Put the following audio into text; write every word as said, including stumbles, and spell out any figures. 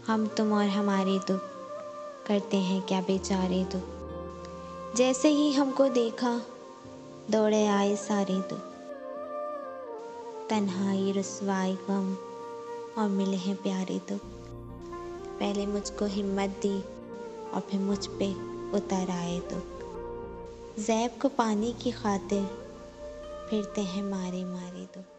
हम तुम और हमारे दुख करते हैं क्या बेचारे दुख। जैसे ही हमको देखा दौड़े आए सारे दुख। तन्हाई रुसवाई गम और मिले हैं प्यारे दुख। पहले मुझको हिम्मत दी और फिर मुझ पे उतर आए दुख। ज़ैब को पाने की खातिर फिरते हैं मारे मारे दुख।